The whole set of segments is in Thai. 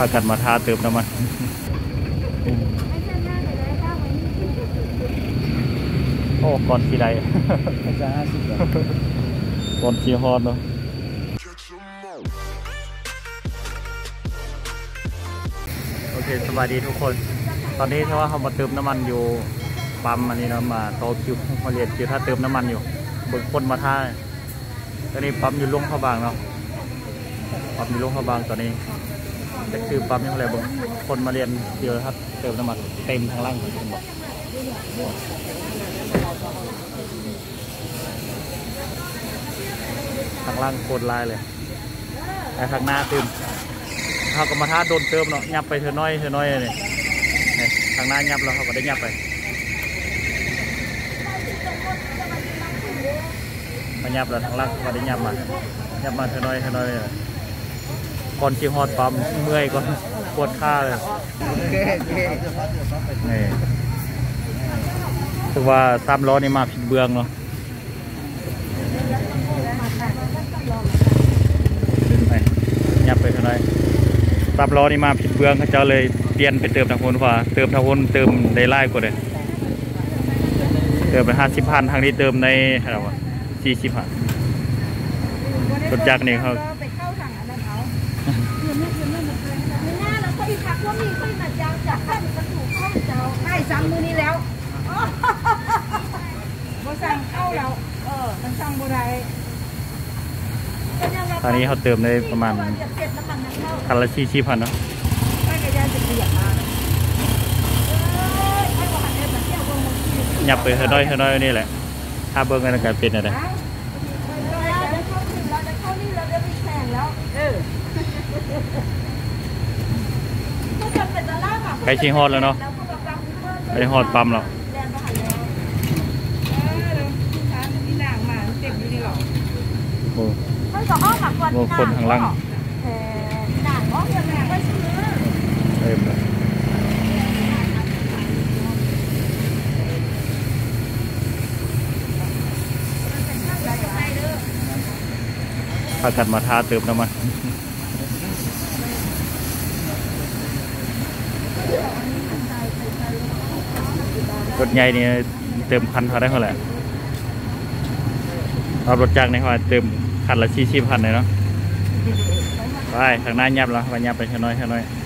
ากันมาทาเติมน้ำมันโอ้ก่อนทีไรจะ50 ก่อนทีฮอนเนาะโอเคสวัสดีทุกคนตอนนี้ถ้าว่าเขามาเติมน้ำมันอยู่ปั๊มอันนี้นะมาต่อคิวมาเรียนคิวถ้าเติมน้ำมันอยู่เบิกคนมาท่าตอนนี้ปั๊มอยู่ลุงพระบางเนาะปั๊มอยู่ลุงพระบางตอนนี้แต่คือปั๊มยังไงเบิกคนมาเรียนคิวครับเติมน้ำมันเต็มทางล่างผมบอกทางล่างโคตรลายเลยแต่ทางหน้าเติมเขาก็มาท่าโดนเติมเนาะยับไปเธอน้อยเนี่ยทางหน้ายับแล้วเขาก็ได้ยับไปมายับแล้วทางล่างก็ได้ยับมาเธอน้อยก่อนชีฮอดปั๊มเมื่อยก่อนปวดขาเลยนี่ถือว่า3 ล้อนี่มาผิดเบืองเนาะยับไปเท่าไหร่3 ล้อนี่มาผิดเบืองเขาเจ้าเลยเปลี่ยนไปเติมทางโน้นว่าเติมทางโน้นเติมได้ไล่กว่าเลยเติมไป50,000ทางนี้เติมในอะไรวะ40,000รถจักรนี่เขาสั่งมือนี้แล้วบ่สั่งเข้าแล้วมันสั่งบ่ได้ตอนนี้เขาเติมได้ประมาณคันละ40,000เนาะยับไปเท่าน้อยนี่แหละถ้าเบิ้งกันกลายเป็นอะไรใกล้ชิงฮอดแล้วเนาะไปฮอดปั๊มแล้วโอ้คนทางล่างเต็มเลยพากันมาทาเติมน้ำมันรถใหญ่นี่เติมคันเขาได้เท่าไหร่เอารถจักรในเขาเติมคันละ40,000เลยเนาะไปทางหน้ายับแล้วไปยับไปแค่น้อย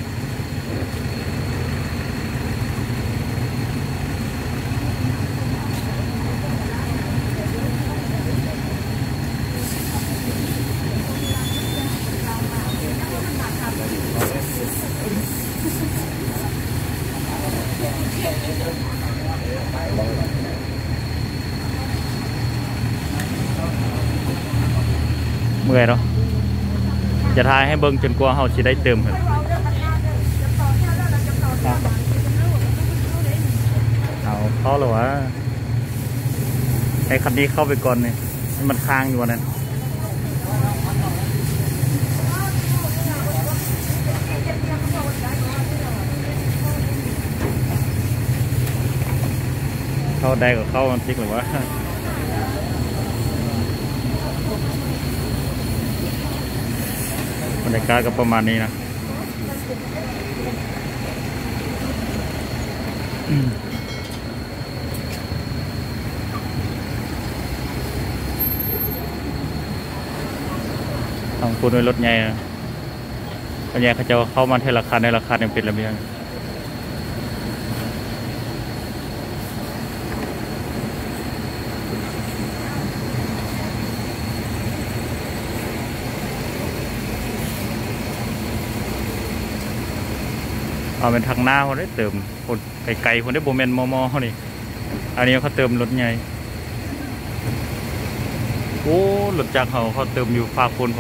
เมื่อยเนาะจะทายให้เบิ้งจนกว่าเขาจะได้เติมเหรอเอาเขาหรอวะไอ้คันนี้เข้าไปก่อนเนี่ยมันค้างอยู่วันนั้นเข้าได้กับเข้ามันพลิกหรือวะบรรยากาศก็ประมาณนี้นะต้องพูดด้วยรถใหญ่นะรถใหญ่เขาจะเข้ามาในราคายังเป็นระเบียงเอาเป็นทางหน้าเขาได้เติมคนไกลๆคนได้โบเมนมอเขานี่อันนี้เขาเติมรถใหญ่โอ้รถจักรเขาเติมอยู่ฝากคน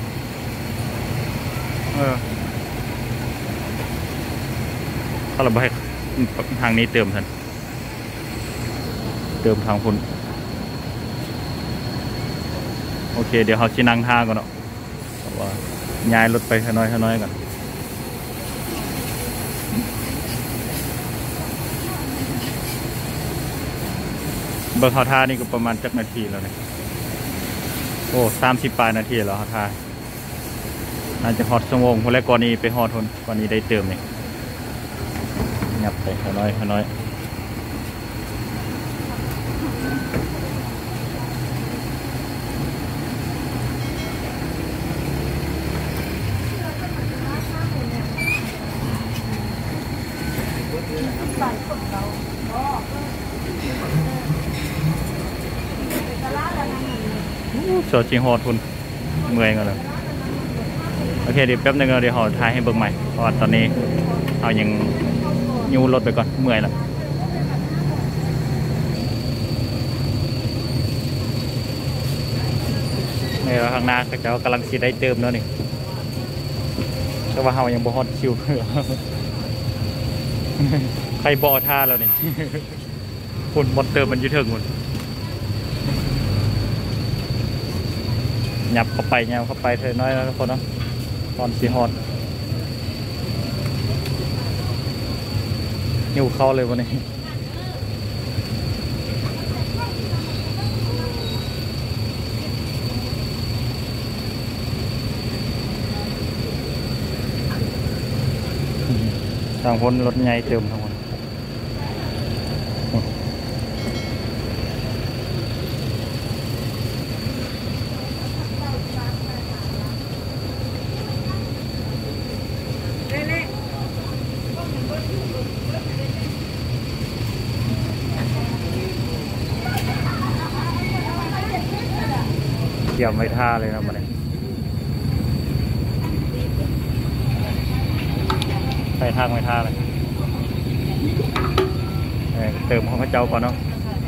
เขาระบายทางนี้เติมทันเติมทางคนโอเคเดี๋ยวเขาชี้นั่งท่าก่อนเนาะว่าย้ายรถไปน้อยก่อนเบอร์เขาท่านี่ก็ประมาณจักนาทีแล้วเนี่ยโอ้30 ปลายนาทีแล้วเขาท่าน่าจะฮอตชั่วโมงคนแรกก่อนนี้ไปฮอตคนก่อนนี้ได้เติมนี่งับไปน้อยน้อยโซชิฮอตคนเมื่อยกันเลยโอเคเดี๋ยวแป๊บนึงเดี๋ยวขอถ่ายให้เบิ่งใหม่เพราะว่าตอนนี้เอายังยูรถไปก่อนเมื่อยแล้วนี่เราข้างหน้าก็จะกำลังสีได้เติมแล้วนี่แต่ว่าเรายังบ่ฮอตคิวใครบ่อท่าแล้วนี่คุณบอลเติมมันยืดถึงคุณหยับเข้าไปเงาเข้าไปเธอน้อยแล้วทุกคนเนาะตอนสีฮอตนิ้วเข้าเลยวันนี้ทางคนรถใหญ่เติมทางคนเกี่ยวไม่ท่าเลยนะมันเนี่ยใส่ทางไม่ท่าเลยเติมของพระเจ้าก่อนเนาะ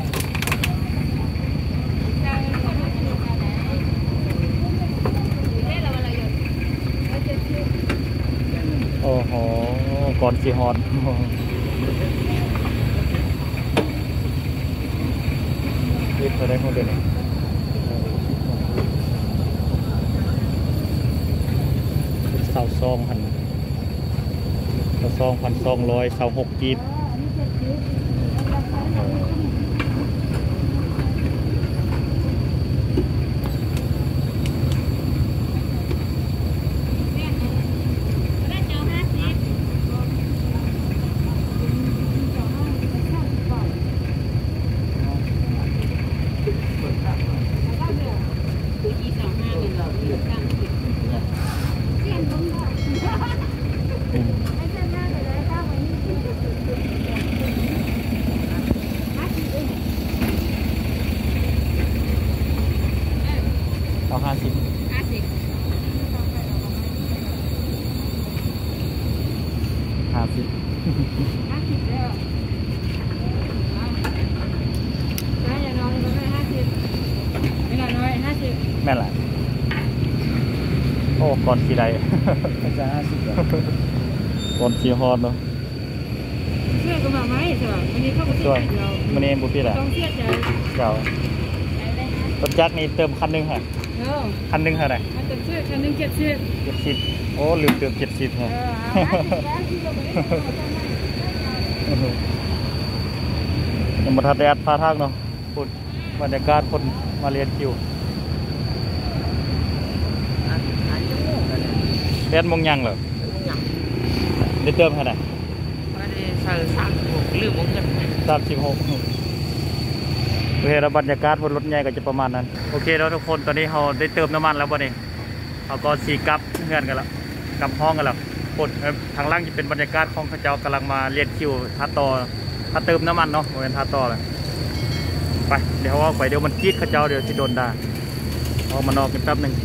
โอ้โหก่อนสีฮอตรีบไปได้คนเดียวเสาซองหันเสาซอง1,200เสา6กีบเอา50 50 แล้วอย่าน้อยก็ไม่50ไม่น้อย50 แม่นแหละโอ้ก่อนสีใดจะ50แล้วก่อนสีฮอตเนาะเชื่อก็มาไหมใช่ป่ะวันนี้เข้ามาเชื่อเรามันเองบุพี่แหละต้องเชื่อใจเจ้ารถจักรนี่เติมคันนึงค่ะคันนึงเท่าไหร่มันจะเชื่อคันนึง 70โอ้ลืมเติม70ค่ะยังมาทัดแดดพาทางเนาะพูดบรรยากาศคนมาเรียนคิว8 โมงยังเหรอได้เติมเท่าไหร่ 36ลืมวงเงิน 36โอเคแล้วบรรยากาศบนรถใหญ่ก็จะประมาณนั้นโอเคแล้วทุกคนตอนนี้เราได้เติมน้ำมันแล้ววันนี้เราก็สีกลับเงื่อนกันแล้วกลับห้องกันแล้วคนทางล่างจะเป็นบรรยากาศของเขาเจ้ากำลังมาเรียนคิวท่าต่อท่าเติมน้ำมันเนาะเหมือนท่าต่อเลยไปเดี๋ยวว่าไปเดี๋ยวมันจี๊ดเขาเจ้าเดี๋ยวที่โดนด่าเอามานอกกันแป๊บหนึ่ง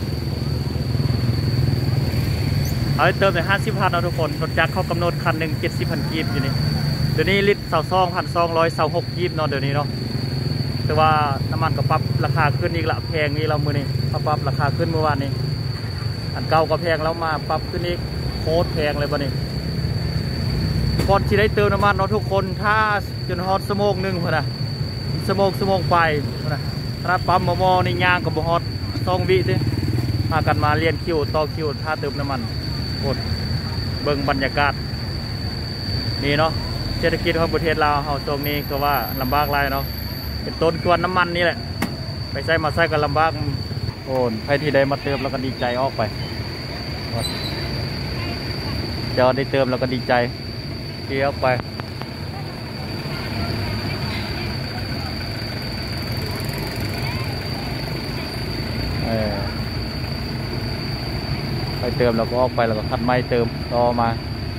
เอาเติมไป50,000นะทุกคนรถจักรเขากำหนดคันหนึ่ง70,000 กีบอยู่นี่เดี๋ยวนี้ลิตร1,200 1,200 กีบเนาะเดี๋ยวนี้เนาะแต่ว่าน้ำมันก็ปรับราคาขึ้นอีกละแพงนี่เรามือนี่ปรับราคาขึ้นเมื่อวานนี้อันเก่าก็แพงแล้วมาปรับขึ้นอีกโคตรแพงเลยบ่นี่ก่อนที่ได้เติมน้ำมันเนาะทุกคนถ้าจนฮอตชั่วโมงนึงพอนะชั่วโมงไปพอนะถ้าปั๊มมอในยางกับฮอต2 วิดิพากันมาเรียนคิวต่อคิวถ้าเติมน้ำมันกดเบิ่งบรรยากาศนี่เนาะเศรษฐกิจของประเทศลาวเราตรงนี้ก็ว่าลำบากไรเนาะเป็นต้นกวนน้ำมันนี่แหละไปใส่มาใส่กันลำบากโอนใครที่ได้มาเติมแล้วก็ดีใจออกไปเดี๋ยวได้เติมแล้วก็ดีใจเที่ยวไปไปเติมแล้วก็ออกไปแล้วก็คัดไม้เติมต่อมา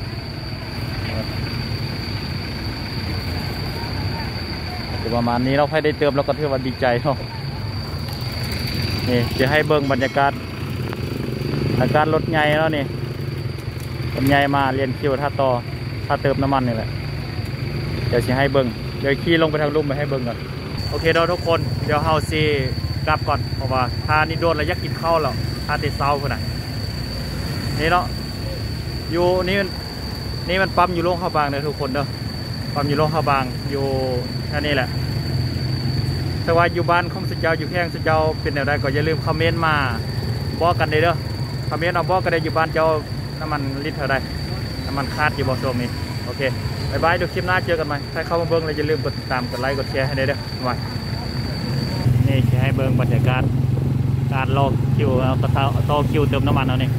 ประมาณนี้เราให้ได้เติมแล้วก็ถือว่าดีใจเนาะนี่จะให้เบิ่งบรรยากาศรถใหญ่แล้วนี่รถใหญ่มาเรียนคิวถ้าเติมน้ำมันนี่แหละเดี๋ยวจะให้เบิ่งเดี๋ยวขี่ลงไปทางลุ่มไปให้เบิ่งก่อนโอเคเราทุกคนเดี๋ยวเฮาซีกลับก่อนเพราะว่าถ้านี่โดนแล้วอยากกินข้าวแล้วถ้าติดเซาคนไหนนี่เนาะอยู่นี่มันปั๊มอยู่โรงข้าวบางเลยทุกคนเด้อปั๊มอยู่โรงข้าวบางอยู่แค่นี้แหละแต่ว่าอยู่บ้านของสุเจ้าอยู่แพงสุเจ้าเป็นอะไรก็อย่าลืมคอมเมนต์มาบอกกันเลยเด้อคอมเมนต์เอาบอกกันได้อยู่บ้านเจ้าน้ำมันลิตรเท่าไรน้ำมันคาดอยู่บ่ช่วงนี้โอเคบายบายเดี๋ยวคลิปหน้าเจอกันใหม่ถ้าเข้ามาเบิ้งเลยอย่าลืมกดติดตามกดไลค์กดแชร์ให้ได้เด้อมานี่จะให้เบิ้งบรรยากาศการรอคิวเอาต่อคิวเติมน้ำมันเอานี่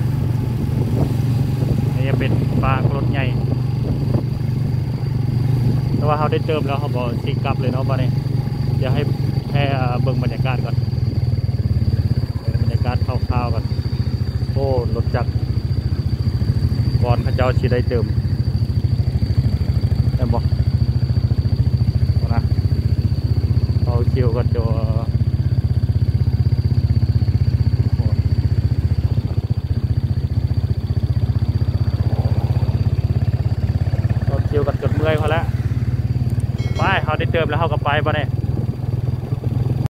นี่จะเป็นปลารถใหญ่แต่ว่าเขาได้เติมแล้วเขาบอกสิกลับเลยเนาะบ้านนี้เดี๋ยวให้แค่เบิ่งบรรยากาศก่อนบรรยากาศคร่าวๆก่อนโอ้รถจักรก่อนพระเจ้าชีได้เติมได้บอกนะเอาคิวกันจะเอาคิวกันจนเมื่อยพอแล้วไปเขาได้เติมแล้วเขาก็ไปบ้านนี้